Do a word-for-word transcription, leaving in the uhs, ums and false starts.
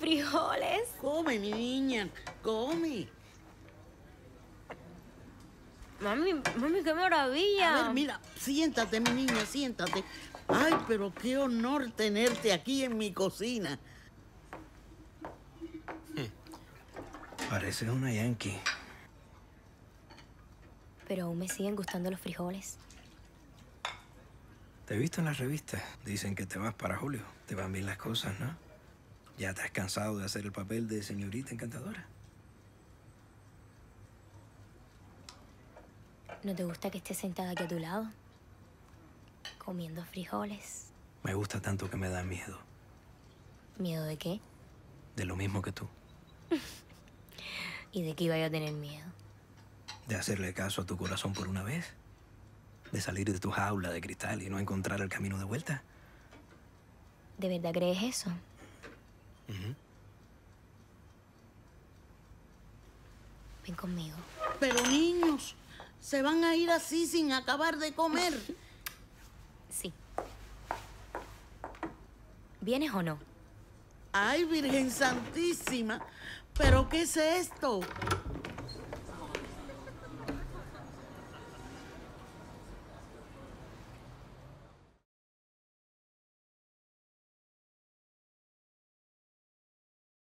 frijoles. Come, mi niña, come. Mami, mami, qué maravilla. A ver, mira, siéntate, mi niña, siéntate. Ay, pero qué honor tenerte aquí en mi cocina. Pareces una yankee. Pero aún me siguen gustando los frijoles. Te he visto en las revistas. Dicen que te vas para Julio. Te van bien las cosas, ¿no? Ya te has cansado de hacer el papel de señorita encantadora. ¿No te gusta que esté sentada aquí a tu lado? Comiendo frijoles. Me gusta tanto que me da miedo. ¿Miedo de qué? De lo mismo que tú. ¿Y de qué iba yo a tener miedo? De hacerle caso a tu corazón por una vez. De salir de tu jaula de cristal y no encontrar el camino de vuelta. ¿De verdad crees eso? Uh-huh. Ven conmigo. Pero niños, se van a ir así sin acabar de comer. Sí. ¿Vienes o no? Ay, Virgen Santísima, ¿pero qué es esto?